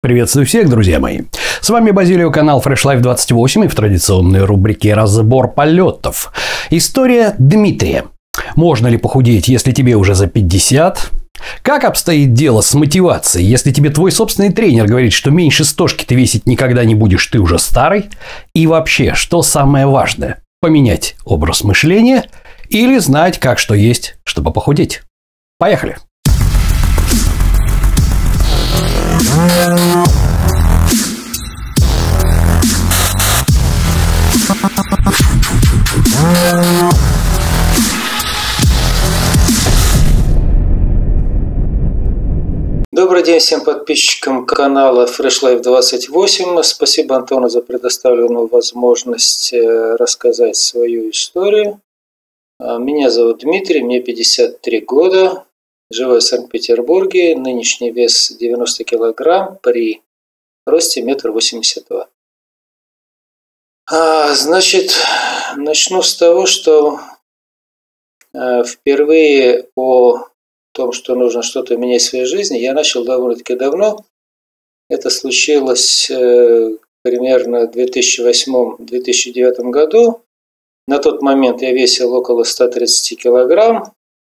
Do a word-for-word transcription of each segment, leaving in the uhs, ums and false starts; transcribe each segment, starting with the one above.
Приветствую всех, друзья мои. С вами Базилио, канал Fresh Life двадцать восемь и в традиционной рубрике «Разбор полетов». История Дмитрия. Можно ли похудеть, если тебе уже за пятьдесят? Как обстоит дело с мотивацией, если тебе твой собственный тренер говорит, что меньше стошки ты весить никогда не будешь, ты уже старый? И вообще, что самое важное? Поменять образ мышления или знать, как что есть, чтобы похудеть? Поехали! Добрый день всем подписчикам канала Fresh Life двадцать восемь. Спасибо Антону за предоставленную возможность рассказать свою историю. Меня зовут Дмитрий, мне пятьдесят три года. Живу в Санкт-Петербурге. Нынешний вес девяносто килограмм при росте метр восемьдесят два. А, значит, начну с того, что впервые о том, что нужно что-то менять в своей жизни, я начал довольно-таки давно. Это случилось э, примерно в две тысячи восьмом — две тысячи девятом году. На тот момент я весил около ста тридцати килограмм.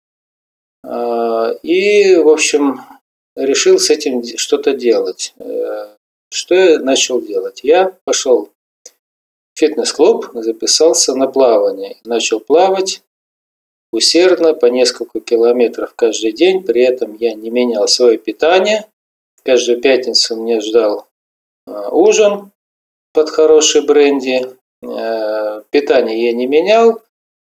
Э, и, в общем, решил с этим что-то делать. Э, что я начал делать? Я пошел в фитнес-клуб, записался на плавание. Начал плавать усердно, по несколько километров каждый день. При этом я не менял свое питание. Каждую пятницу меня ждал э, ужин под хороший бренди. Э, питание я не менял.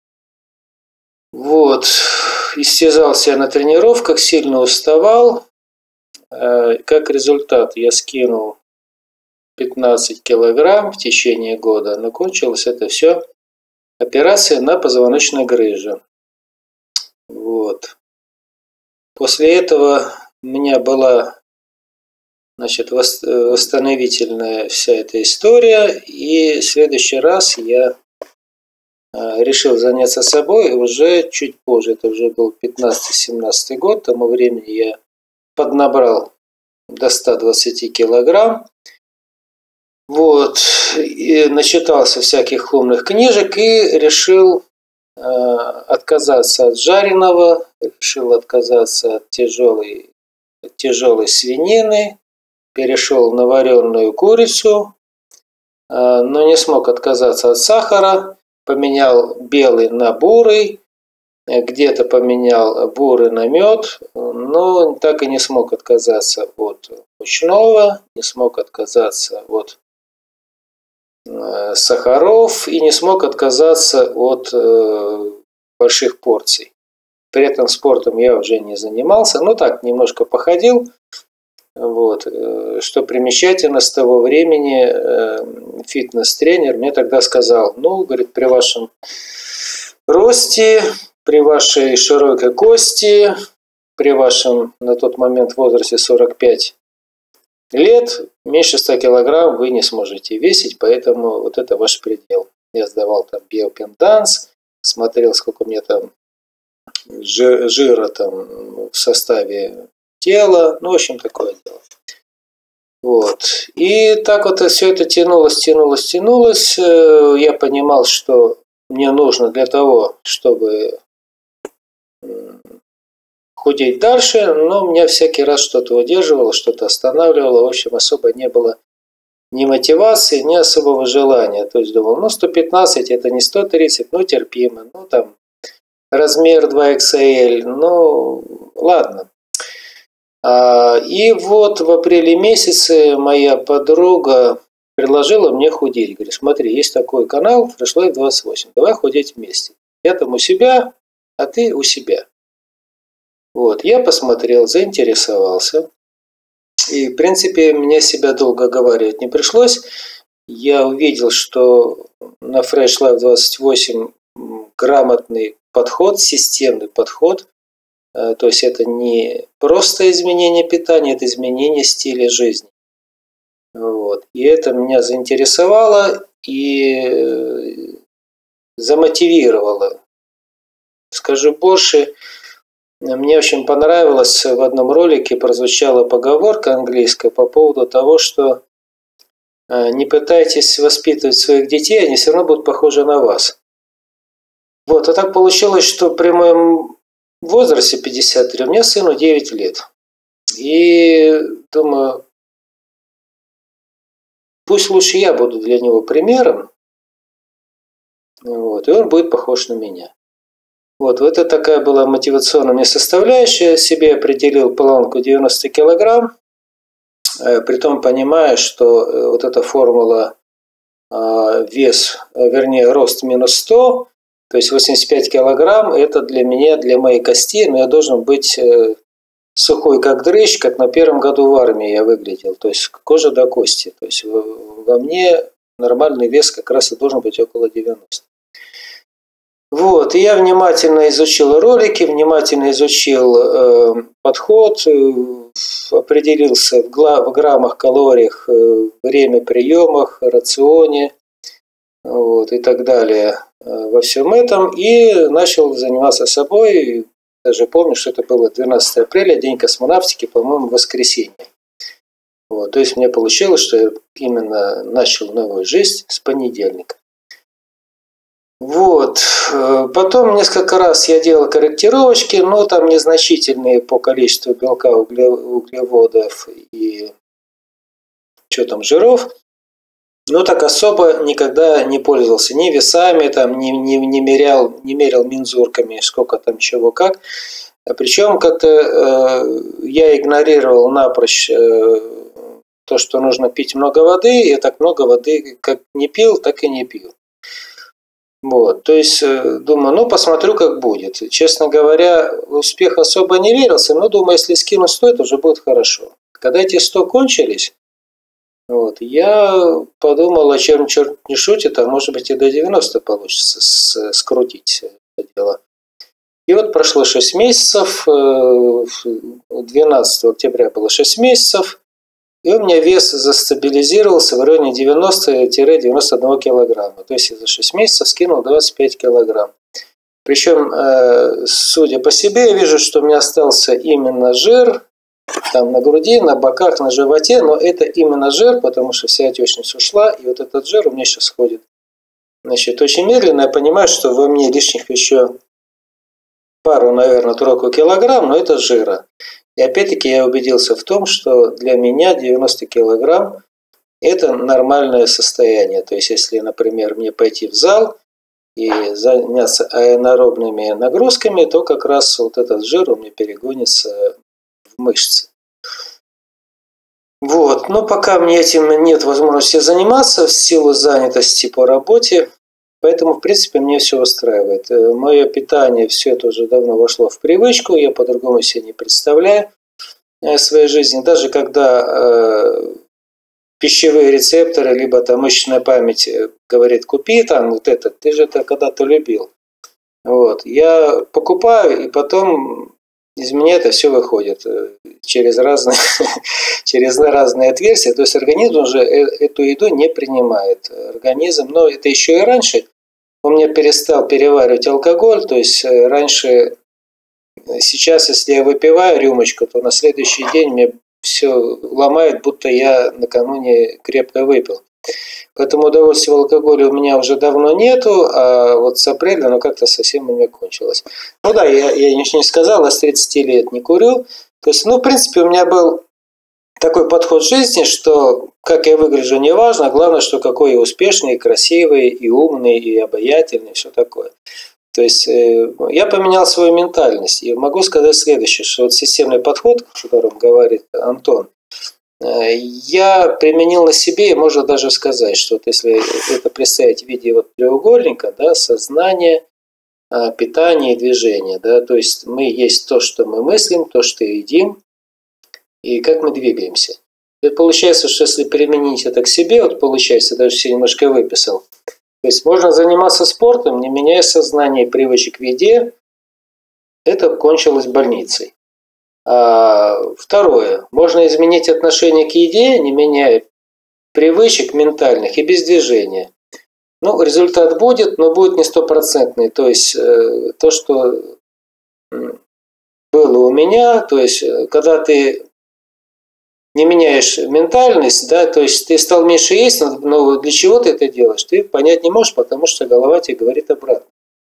Вот. Истязался я на тренировках, сильно уставал. Э, как результат я скинул пятнадцать килограмм в течение года. Но кончилось это все операцией на позвоночной грыже. Вот. После этого у меня была, значит, восстановительная вся эта история, и в следующий раз я решил заняться собой уже чуть позже. Это уже был пятнадцатый-семнадцатый год. К тому времени я поднабрал до ста двадцати килограмм. Вот. И начитался всяких умных книжек и решил отказаться от жареного, решил отказаться от тяжелой, тяжелой свинины, перешел на вареную курицу, но не смог отказаться от сахара, поменял белый на бурый, где-то поменял бурый на мед, но так и не смог отказаться от мучного, не смог отказаться от сахаров и не смог отказаться от э, больших порций. При этом спортом я уже не занимался, ну так, немножко походил. Вот. Что примечательно, с того времени э, фитнес-тренер мне тогда сказал: ну, говорит, при вашем росте, при вашей широкой кости, при вашем на тот момент возрасте сорок пять лет, меньше ста килограмм вы не сможете весить, поэтому вот это ваш предел. Я сдавал там биопенданс, смотрел, сколько у меня там жира там в составе тела, ну, в общем, такое дело. Вот. И так вот все это тянулось, тянулось, тянулось. Я понимал, что мне нужно для того, чтобы худеть дальше, но меня всякий раз что-то удерживало, что-то останавливало. В общем, особо не было ни мотивации, ни особого желания. То есть думал, ну, сто пятнадцать это не сто тридцать, ну, терпимо. Ну, там, размер два икс эль, ну, ладно. И вот в апреле месяце моя подруга предложила мне худеть. Говорит, смотри, есть такой канал Fresh Life двадцать восемь, давай худеть вместе. Я там у себя, а ты у себя. Вот, я посмотрел, заинтересовался. И, в принципе, мне себя долго оговаривать не пришлось. Я увидел, что на Fresh Life двадцать восемь грамотный подход, системный подход. То есть это не просто изменение питания, это изменение стиля жизни. Вот. И это меня заинтересовало и замотивировало. Скажу больше, мне очень понравилось, в одном ролике прозвучала поговорка английская по поводу того, что не пытайтесь воспитывать своих детей, они все равно будут похожи на вас. Вот, а так получилось, что при моем возрасте пятьдесят три, у меня сыну девять лет. И думаю, пусть лучше я буду для него примером, вот, и он будет похож на меня. Вот, вот это такая была мотивационная мне составляющая. Себе определил планку девяносто килограмм, при том понимая, что вот эта формула вес, вернее, рост минус сто, то есть восемьдесят пять килограмм, это для меня, для моей кости, но я должен быть сухой как дрыщ, как на первом году в армии я выглядел, то есть кожа до кости. То есть во мне нормальный вес как раз и должен быть около девяноста. Вот, и я внимательно изучил ролики, внимательно изучил э, подход, э, определился в, гла- в граммах, калориях, э, время приемах, рационе, вот, и так далее э, во всем этом, и начал заниматься собой. Даже помню, что это было двенадцатого апреля, день космонавтики, по-моему, воскресенье. Вот, то есть мне получилось, что я именно начал новую жизнь с понедельника. Вот. Потом несколько раз я делал корректировочки, но там незначительные по количеству белка, углеводов и что там, жиров. Но так особо никогда не пользовался ни весами, там, не, не, не, мерял, не мерял мензурками, сколько там чего как. Причем как-то э, я игнорировал напрочь э, то, что нужно пить много воды. Я так много воды как не пил, так и не пил. Вот, то есть, думаю, ну, посмотрю, как будет. Честно говоря, в успех особо не верился, но думаю, если скину сто, это уже будет хорошо. Когда эти сто кончились, вот, я подумал, о чем черт не шутит, а может быть и до девяноста получится скрутить это дело. И вот прошло шесть месяцев, двенадцатого октября было шесть месяцев, и у меня вес застабилизировался в районе девяноста-девяноста одного килограмма. То есть я за шесть месяцев скинул двадцать пять килограмм. Причем, судя по себе, я вижу, что у меня остался именно жир там на груди, на боках, на животе, но это именно жир, потому что вся отечность ушла, и вот этот жир у меня сейчас ходит. Значит, очень медленно. Я понимаю, что во мне лишних еще пару, наверное, тройку килограмм, но это жира. И опять-таки я убедился в том, что для меня девяносто килограмм – это нормальное состояние. То есть, если, например, мне пойти в зал и заняться аэробными нагрузками, то как раз вот этот жир у меня перегонится в мышцы. Вот. Но пока мне этим нет возможности заниматься в силу занятости по работе, поэтому, в принципе, мне все устраивает. Мое питание, все это уже давно вошло в привычку, я по-другому себе не представляю своей жизни. Даже когда э, пищевые рецепторы, либо там мышечная память говорит, купи там вот это, ты же это когда-то любил. Вот. Я покупаю, и потом из меня это все выходит через разные, через разные отверстия. То есть организм уже эту еду не принимает. Организм, но это еще и раньше. Он меня перестал переваривать алкоголь, то есть раньше, сейчас, если я выпиваю рюмочку, то на следующий день мне все ломает, будто я накануне крепко выпил. Поэтому удовольствия в алкоголе у меня уже давно нету, а вот с апреля оно как-то совсем у меня кончилось. Ну да, я, я ничего не сказал, а с тридцати лет не курю. То есть, ну, в принципе, у меня был такой подход в жизни, что как я выгляжу, не важно, главное, что какой я успешный, и красивый, и умный, и обаятельный, и все такое. То есть э, я поменял свою ментальность. И могу сказать следующее, что вот системный подход, о котором говорит Антон, э, я применил на себе, и можно даже сказать, что вот если это представить в виде вот треугольника, да, сознание, э, питание и движение, да, то есть мы есть то, что мы мыслим, то, что едим, и как мы двигаемся. И получается, что если применить это к себе, вот получается, даже все немножко выписал, то есть можно заниматься спортом, не меняя сознание и привычек к еде, это кончилось больницей. А второе, можно изменить отношение к еде, не меняя привычек ментальных и без движения. Ну, результат будет, но будет не стопроцентный. То есть то, что было у меня. То есть, когда ты не меняешь ментальность, да, то есть ты стал меньше есть, но для чего ты это делаешь, ты понять не можешь, потому что голова тебе говорит обратно.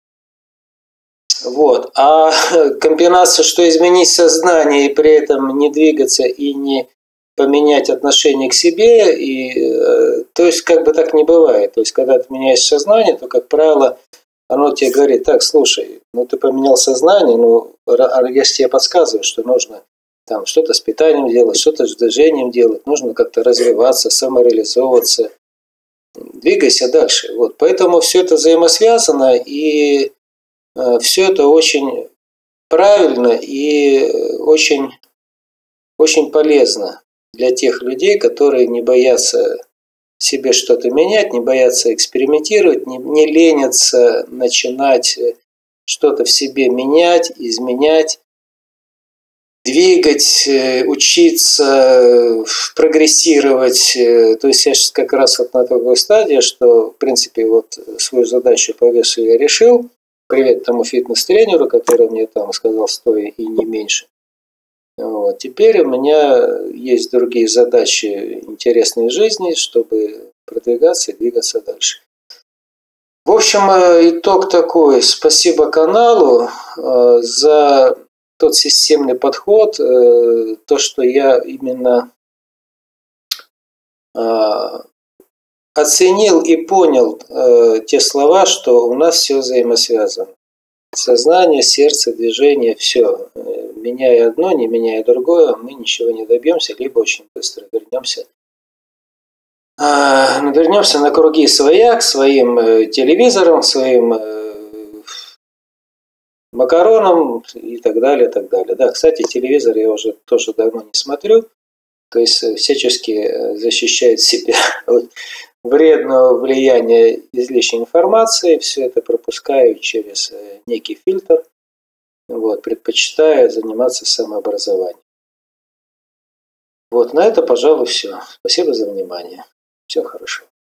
Вот. А комбинация, что изменить сознание и при этом не двигаться и не поменять отношение к себе, и, то есть как бы так не бывает. То есть когда ты меняешь сознание, то, как правило, оно тебе говорит: так, слушай, ну ты поменял сознание, ну я же тебе подсказываю, что нужно там что-то с питанием делать, что-то с движением делать, нужно как-то развиваться, самореализовываться, двигайся дальше. Вот. Поэтому все это взаимосвязано, и э, все это очень правильно и очень, очень полезно для тех людей, которые не боятся себе что-то менять, не боятся экспериментировать, не, не ленятся начинать что-то в себе менять, изменять, двигать, учиться, прогрессировать. То есть я сейчас как раз вот на такой стадии, что, в принципе, вот свою задачу по весу я решил. Привет тому фитнес-тренеру, который мне там сказал: стой и не меньше. Вот. Теперь у меня есть другие задачи интересной жизни, чтобы продвигаться и двигаться дальше. В общем, итог такой. Спасибо каналу за тот системный подход, то, что я именно оценил и понял те слова, что у нас все взаимосвязано. Сознание, сердце, движение, все. Меняя одно, не меняя другое, мы ничего не добьемся, либо очень быстро вернемся. Вернемся на круги своя, к своим телевизорам, к своим макаронам и так далее, так далее. Да, кстати, телевизор я уже тоже давно не смотрю, то есть всячески защищает себя от вредного влияния излишней информации, все это пропускаю через некий фильтр, вот, предпочитаю заниматься самообразованием. Вот, на это, пожалуй, все. Спасибо за внимание. Всего хорошего.